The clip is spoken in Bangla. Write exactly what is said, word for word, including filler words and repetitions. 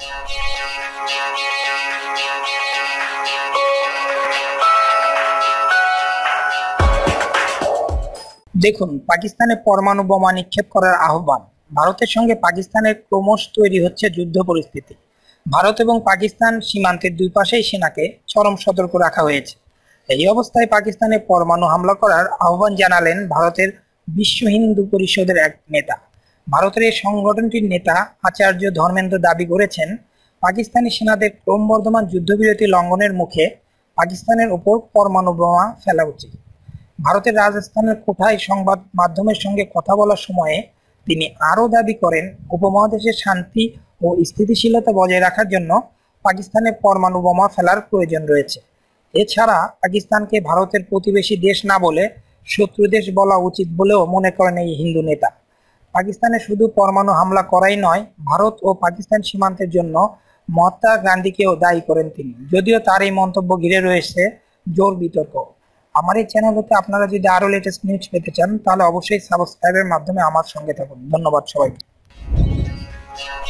দেখুন, পাকিস্তানে পরমাণু বোমা নিক্ষেপ করার আহ্বান। ভারতের সঙ্গে পাকিস্তানের ক্রমশ তৈরি হচ্ছে যুদ্ধ পরিস্থিতি। ভারত এবং পাকিস্তান সীমান্তের দুই পাশেই সেনাকে চরম সতর্ক রাখা হয়েছে। এই অবস্থায় পাকিস্তানে পরমাণু হামলা করার আহ্বান জানালেন ভারতের বিশ্ব হিন্দু পরিষদের এক নেতা। ভারতের এই সংগঠনটির নেতা আচার্য ধর্মেন্দ্র দাবি করেছেন, পাকিস্তানি সেনাদের ক্রমবর্ধমান যুদ্ধবিরতি লঙ্ঘনের মুখে পাকিস্তানের উপর পরমাণু বোমা ফেলা উচিত। ভারতের রাজস্থানের কোঠায় সংবাদ মাধ্যমের সঙ্গে কথা বলার সময়ে তিনি আরও দাবি করেন, উপমহাদেশের শান্তি ও স্থিতিশীলতা বজায় রাখার জন্য পাকিস্তানে পরমাণু বোমা ফেলার প্রয়োজন রয়েছে। এছাড়া পাকিস্তানকে ভারতের প্রতিবেশী দেশ না বলে শত্রু দেশ বলা উচিত বলেও মনে করেন এই হিন্দু নেতা। পাকিস্তানে শুধু পরমাণু হামলা করাই নয়, ভারত ও পাকিস্তান সীমান্তের জন্য মহাত্মা গান্ধীকেও দায়ী করেন তিনি, যদিও তার এই মন্তব্য ঘিরে রয়েছে জোর বিতর্ক। আমার এই চ্যানেলতে আপনারা যদি আরো লেটেস্ট নিউজ পেতে চান তাহলে অবশ্যই সাবস্ক্রাইবের মাধ্যমে আমার সঙ্গে থাকুন। ধন্যবাদ সবাইকে।